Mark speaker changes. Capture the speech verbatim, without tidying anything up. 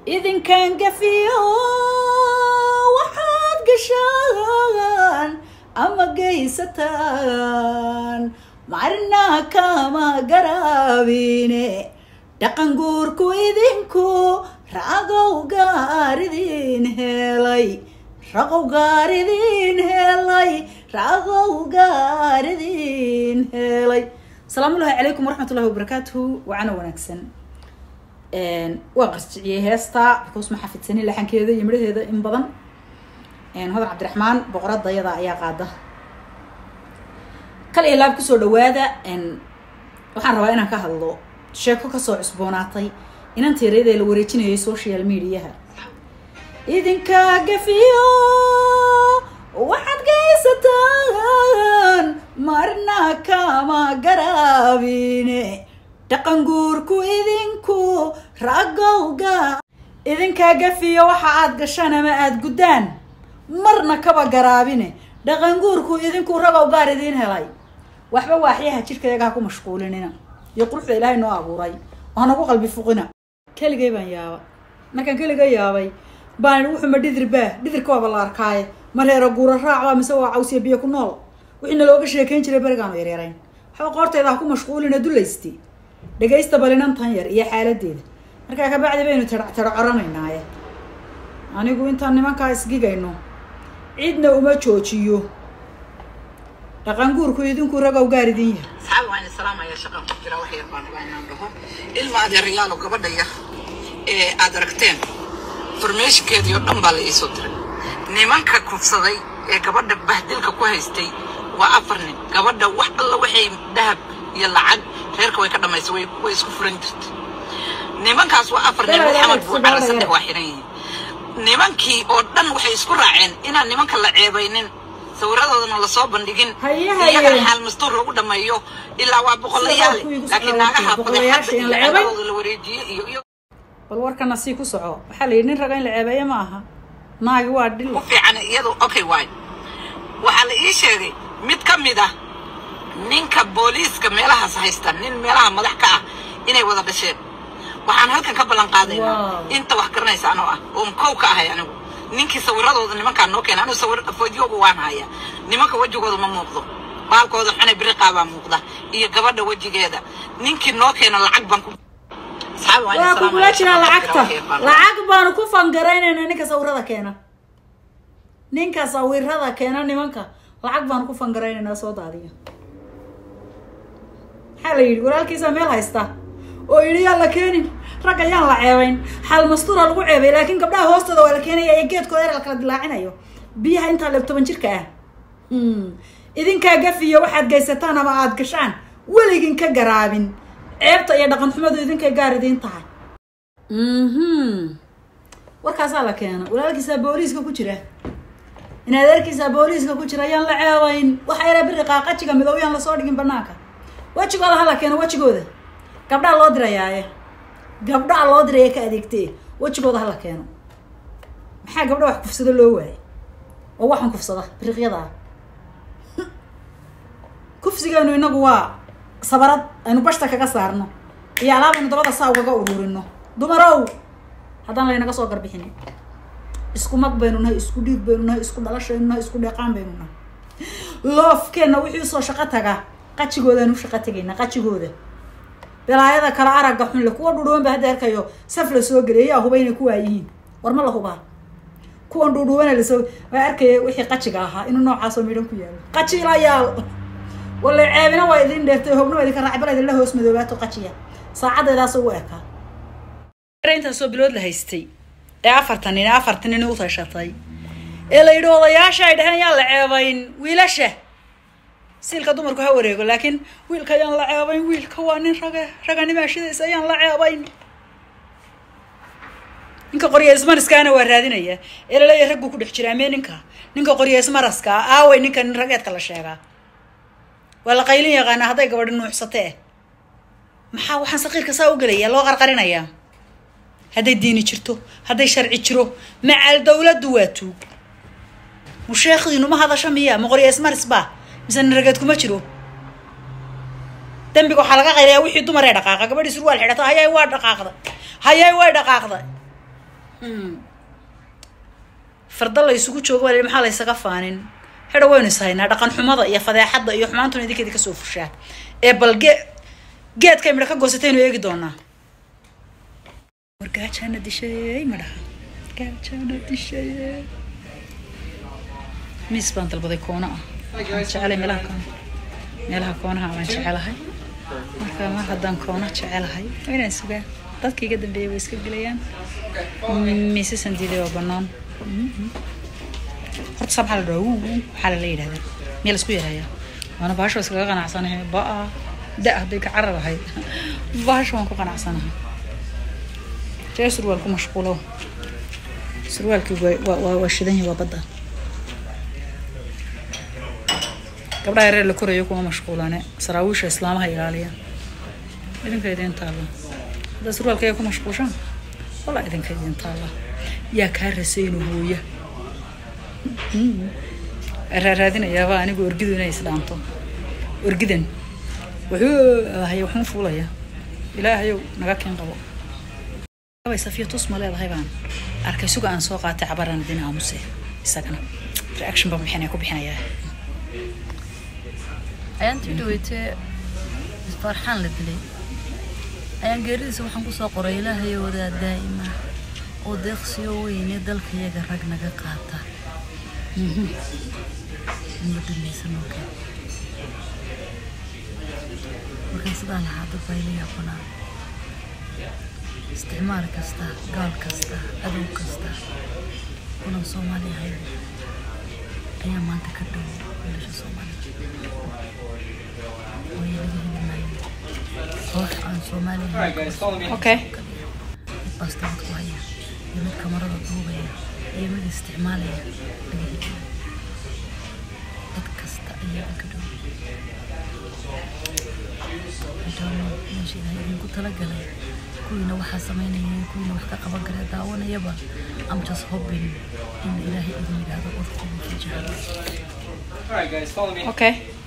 Speaker 1: إذن كان قفيو وحد قشان أما قيستان معرنا كما قرابيني دقن قوركو إذنكو رقو قاردين هلاي رقو قاردين هلاي رقو قاردين هلاي السلام الله عليكم ورحمة الله وبركاته وعنا ونكسن وقرصي هستا بكوس ما حفظ سنين لحن كذا يمره هذا إن بدن هذا عبد الرحمن بقرات ضيضة يا قاده كل إلاب كسر دوادا إن وحن رواينا كهالله شاكو كسر عصبوناتي إن أنت ريد الوريتين هي سوشيال ميديا إذن كاقفيو واحد قيستان مرنا كما قرابيني دقنقوركو إذنكو رقوقا إذن كاقفيو واحد قشانا ما آد قدان مرنا كما قرابيني دقنقوركو إذنكو رقوقا ردين هلاي waxba waaxyaha jirkayga ku mashquulinina iyo quruxda Ilaahay noo abuuray waxaan ugu qalbi fuqina kaligay baan yaaba markaan kaligay yaabay baan wuxuu ma dhidirba dhidirka waa la arkay mareero guura raacba mise waa cawsiya biyo ku nool wixina looga sheekeyn jiray barigaan yareereen waxa qortayda ku mashquulina dulaysti dhageysta balinan tan yar iyo xaaladeeda markaa ka bacdi baynu tarac tarac oranaynaa anigu intaan nimanka isgigayno ciidna uma joojiyo dhaqanguurku idinku ragow gaaridin yahay
Speaker 2: saxaab waan salaam ayaa shaqo ku jira wax yar baan rabaa dhaho ilma adeer riyaal gabadha yar ee aad aragteen farmeeshkeedii oo dhan baa la isoo diray nimanka kufsaday ee gabadha bahdilka ku haystay waa afar nin gabadha wax alla waxay dahab iyo lacag reerka way ka dhamaysay way way isku furan jirtay nimankaas waa afar nin Maxamed buu cala saddex waa xiran yihiin nimankii oo dhan waxay isku raaceen inaan nimanka la ceebaynin sawiradoodana la soo bandhigin iyaga xal mastuur lagu dhameeyo ilaa waa boqolayaal laakiin naagaha boqolayaashooda la wareejiyay iyo
Speaker 1: bal warkana si ku soco waxa la yidin raga in la ceebayo ma aha naagi waa dhil
Speaker 2: ku fiican iyadu okay waay waxa la ii sheegay mid ka mid ah ninka booliiska meelahaas haysta nin meelaha madax ka ah inay wada dhasheen waxaan halkan ka balan qaadaynaa inta wax garanaysa anoo ah oo kow ka ahay anigu ninkii sawiradooda nimanka noo keenay anu sawir foojiyooga waan haya nimanka wajigooda ma muuqdo baalkooda xana biri qaaba muuqda iyo gabadha wajigeeda ninkii noo keenay lacag baan ku saxaab waan
Speaker 1: salaam waa ku jira lacagta lacag baan ku fangareynayna ninka sawirada keena ninka sawirada keena nimanka lacag baan ku fangareynayna soo daadiyo xalay walaalkiisa meel haysta oo yiri yalla keenin rag ayaan la ceebayn hal mastuura lagu ceebay laakiin gabdhaha hoostooda waa la keenaya ee geedkooda la kala dilaacinayo biyaha inta la toban jirka ah hmm idinka gafiyo waxaad geysataan ama aad gashaan waligin ka garaabin ceebta iyo dhaqan xumadu idinka gaaridin tahay mhm warkaas la keeno walaalkiisa booliiska ku jira in adeerkiisa booliiska ku jira ayaan la ceebayn waxa yara bir qaaqajiga midow yaan la soo dhigin banaanka wajigooda hala keeno wajigooda gabdhaha loo dirayaaye gabdhaha loo diray ka adeegtay wajigooda hala keeno maxaa gabdhaha wax kufsado loo waayay oo waxan kufsada biriqyada kufsigeenu inagu waa sabarad aynu bashta kaga saarno iyo alaabanu dabada saa uga ururino dumarow haddaan la inaga soo garbixin isku mag baynu nahay isku dhiig baynu nahay isku dhalasho nahay isku deeqaan baynu nahay loofkeena wixii soo shaqo taga qajigoodaanu shaqo tagayna qajigooda balaayada kala araga xun la kuwa dhudhuwan ba hadda arkayo saf la soo galay ah hubayna ku waayihiin war ma la hubaa kuwa dhudhuwana la soo waa arkay wixii qajiga ahaa inuu noocaas oo midhan ku yaalo qajila yaal wala ceebina waa idin dheertay hubno idin ka raacay balad la hoos madoobato qajiya saacadeedaas oo eeka reenta soo bilood la haystay ee afartan ina afartan ina u tashatay ee la yidhi odayaasha ay dhahan yaa la ceebayn wiilasha silka dumarku ha wareego laakiin wiilka ayaan la ceebayn wiilka waa nin raga raganimaashidiisa ayaan la ceebayn ninka qoriya ismaraskaana waa raadinaya ee la leeyahay raggu ku dhex jira ama ninka ninka qoriya ismaraska aaway ninka nin rageedka la sheegaa wala qaylin yaqaan haday gabadh nuuxsatay maxaa waxaan saqiirka saa u galaya loo qarqarinaya haday diini jirto haday sharci jiro macal dawladdu waa tuug musheekhiinu ma hada shamiya ma qoriya ismarisba misan rageed kuma jiro dambiga waxa laga qayrayaa wixii dumar ee dhaqaaqa gabadhii surwaal xidhata hayay waa dhaqaaqda hayay way dhaqaaqda farda la isugu joogo wali maxaa la isaga faanin hada waynu isaynaa dhaqan xumada iyo fadeexada iyo xumaantuna idinkeedii ka soo fushaa ee balge geedka midha ka goosatay inuu eegi doonaa wargaajana dishay madha gaajana dishay miis baan dalbaday koona ah jecel meelaha koona meelaha koonaha aan jecelahay marka ma haddaan koona jecelahay inaan sugaa dadka iga dambeeyay way iska galayaan miisasan diiday oo bannaan horta sabxa la dhaw waxa la yiraahdaa meel isku yaraya wana baasho iskaga qanacsanahay baa da haday ka cararahay baasho waan ku qanacsanahay jees surwaal ku mashquulo surwaalkii waa waa shidan yahay badda gabdhaha yaryar la korayo kuma mashquulane saraawiisha islaamaha ilaaliya idinka idin taalo hada surwaalkay ku mashquushaan wala idinka idin taalo yaa kaa rasayno hooya raadinaya baa anigu orgidu inay isdhaanto orgidan wuxuu hayo waxaan fuulaya ilaahayow naga keen qabo way safiyo tus ma leedahay baan arkay suga aan soo qaatay cabaran idin aamusay isagana reaction baa bixinaya ku bixinaya
Speaker 3: ayaan tidweytay farxan la dilay ayaan geeridiisa waxaan ku soo qoray ilaahayow wada daa'ima oo deeqsiyo weyn dalka iyaga rag naga qaata مدلسن وكذا وكان صدق هذا بايلي أقونا استعمار كستا قال كستا أدو كستا كنا صومالي هاي أيام ما تكدو ولا شو صومالي ويلي هناي روح عن صومالي هاي
Speaker 1: أوكي
Speaker 3: بس تبغى ويا يمد كمرة طوبية يمد استعمالي كستا أيام كدو أجمع ماشي هاي نقول تلاقي كلنا واحد سمينا كلنا واحد قبل كذا دعوانا يبا I'm just hoping إن إلهي إذن هذا أذكر في جهنم.
Speaker 1: Okay.